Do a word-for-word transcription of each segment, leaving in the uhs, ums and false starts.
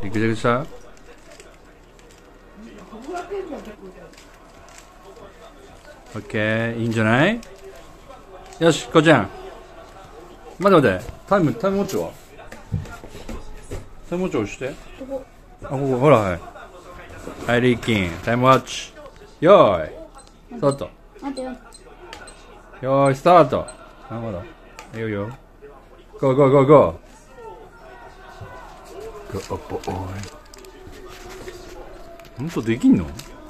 ぐちゃぐちゃ。オッケー、いいんじゃない？よし、こうちゃん。待って待って、タイム、タイムウォッチはタイムウォッチ押して。あ、ここ、ほら、はい。はい、リーキン、タイムウォッチ。よーい、スタート。 待ってよ。 よーい、スタート。あ、まだ。いいよいいよ。ゴーゴーゴーゴー。ゴー、ボーイ。ほんとできんの？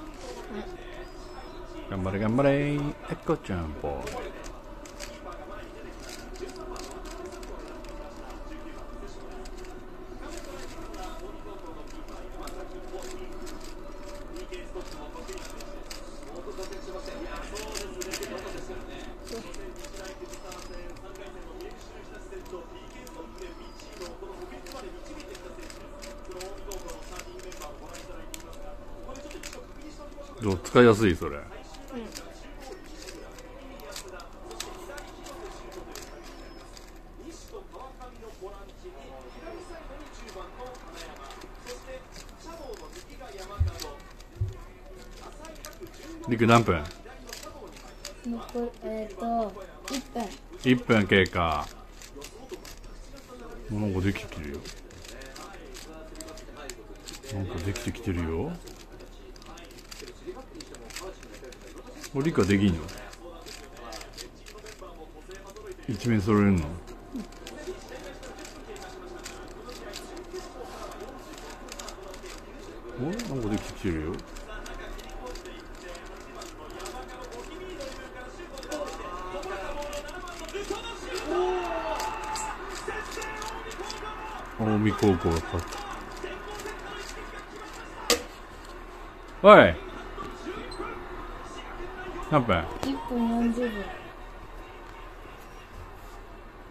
頑張れ頑張れ、エコちゃんボーイ。どう使いやすいそれ？うん、リク何分？ 残りえっ、ー、といっぷん。 いっぷん経過。なんかできてきてるよ。なんかできてきてるよ。リカできんの？一面揃えるの？お、なんかできてきてるよ。近江高校が勝った。おい、何分？いっぷんよんじゅうび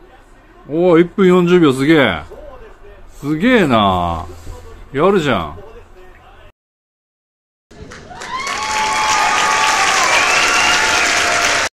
ょう。 おお、いっぷんよんじゅうびょう、すげえすげえな、やるじゃん。